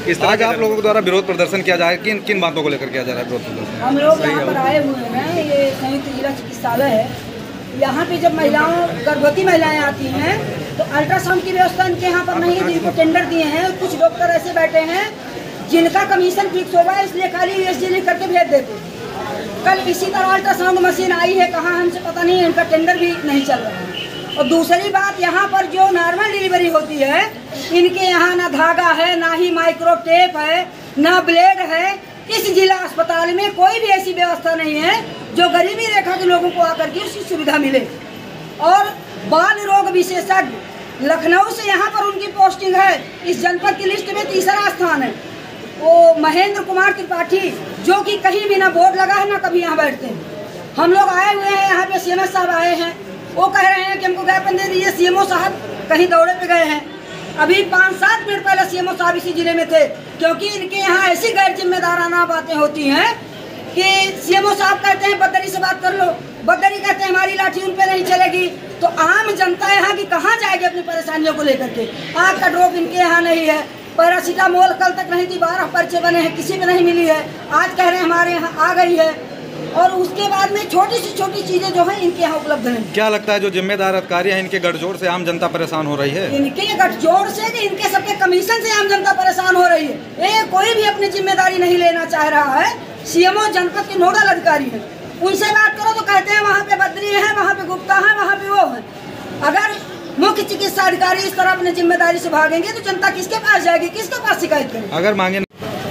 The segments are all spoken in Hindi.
इस तरह के आप लोगों के द्वारा विरोध प्रदर्शन किया जा रहा है, किन किन बातों को लेकर किया जा रहा है विरोध प्रदर्शन? हम लोग यहाँ पर आए हुए हैं, ये संयुक्त जिला चिकित्सालय है। यहाँ पे जब गर्भवती महिलाएं आती हैं तो अल्ट्रासाउंड की व्यवस्था इनके यहाँ पर नहीं है, जिनको टेंडर दिए हैं। कुछ डॉक्टर ऐसे बैठे हैं जिनका कमीशन फिक्स होगा, इसलिए खाली USG लिख करके भेज देते। कल इसी तरह अल्ट्रासाउंड मशीन आई है, कहाँ हमसे पता नहीं, इनका टेंडर भी नहीं चल रहा है। और दूसरी बात, यहाँ पर जो नॉर्मल डिलीवरी होती है, इनके यहाँ ना धागा है, ना ही माइक्रो टेप है, ना ब्लेड है। इस जिला अस्पताल में कोई भी ऐसी व्यवस्था नहीं है जो गरीबी रेखा के लोगों को आकर के उसकी सुविधा मिले। और बाल रोग विशेषज्ञ लखनऊ से यहाँ पर उनकी पोस्टिंग है, इस जनपद की लिस्ट में 3रा स्थान है। वो महेंद्र कुमार त्रिपाठी, जो कि कहीं भी ना बोर्ड लगा है ना कभी यहाँ बैठते हैं। हम लोग आए हुए हैं यहाँ पे, CMS साहब आए हैं, वो कह रहे हैं कि हमको ज्ञापन दे दीजिए। CMO साहब कहीं दौरे पे गए हैं, अभी 5-7 मिनट पहले CMO साहब इसी जिले में थे, क्योंकि इनके यहाँ ऐसी गैर जिम्मेदाराना बातें होती हैं कि CMO साहब कहते हैं बदरी से बात कर लो, बदरी कहते हैं हमारी लाठी उन पे नहीं चलेगी। तो आम जनता यहाँ की कहाँ जाएगी अपनी परेशानियों को लेकर के? आग का ड्रॉप इनके यहाँ नहीं है, पैरासीटामोल कल तक नहीं थी, 12 पर्चे बने हैं, किसी में नहीं मिली है। आज कह रहे हैं हमारे यहाँ आ गई है। और उसके बाद में छोटी सी छोटी चीजें जो हैं इनके यहाँ उपलब्ध नहीं। क्या लगता है जो जिम्मेदार अधिकारी हैं, इनके गठजोड़ से आम जनता परेशान हो रही है? इनके गठजोड़ से कि इनके सबके कमीशन से आम जनता परेशान हो रही है। ये कोई भी अपनी जिम्मेदारी नहीं लेना चाह रहा है। CMO जनपद के नोडल अधिकारी है, उनसे बात करो तो कहते हैं वहाँ पे बद्री है, वहाँ पे गुप्ता है, वहाँ पे वो है। अगर मुख्य चिकित्सा अधिकारी इस तरह अपनी जिम्मेदारी से भागेंगे तो जनता किसके पास जाएगी, किसके पास शिकायत करेगी? अगर मांगे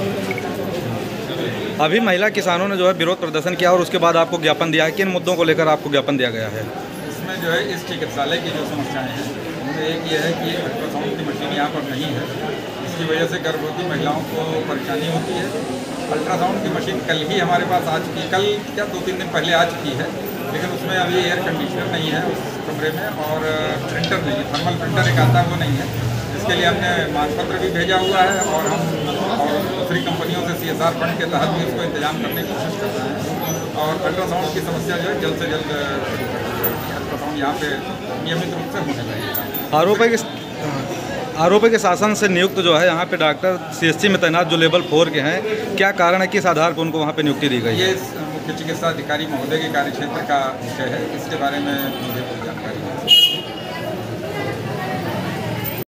अभी महिला किसानों ने जो है विरोध प्रदर्शन किया और उसके बाद आपको ज्ञापन दिया है, किन मुद्दों को लेकर आपको ज्ञापन दिया गया है? इसमें जो है इस चिकित्सालय की जो समस्याएं हैं उनमें एक ये है कि अल्ट्रासाउंड की मशीन यहाँ पर नहीं है, इसकी वजह से गर्भवती महिलाओं को परेशानी होती है। अल्ट्रासाउंड की मशीन कल ही हमारे पास आ चुकी है, कल क्या 2-3 दिन पहले आ चुकी है, लेकिन उसमें अभी एयर कंडीशनर नहीं है उस कमरे में, और प्रिंटर नहीं है, थर्मल प्रिंटर एक आता है वो नहीं है। इसके लिए हमने मांग पत्र भी भेजा हुआ है और हम दूसरी कंपनियों से CSR फंड के तहत भी उसको इंतजाम करने की कोशिश कर रहे हैं। और अल्ट्रासाउंड की समस्या जो है जल्द से जल्द अल्ट्रासाउंड यहाँ पे नियमित रूप से होने लगेगा। आरोप है कि शासन से नियुक्त जो है यहाँ पे डॉक्टर CHC में तैनात जो लेवल 4 के हैं, क्या कारण है, किस आधार पर उनको वहाँ पे नियुक्ति दी गई है? ये मुख्य चिकित्सा अधिकारी महोदय के कार्यक्षेत्र का विषय है, इसके बारे में मुझे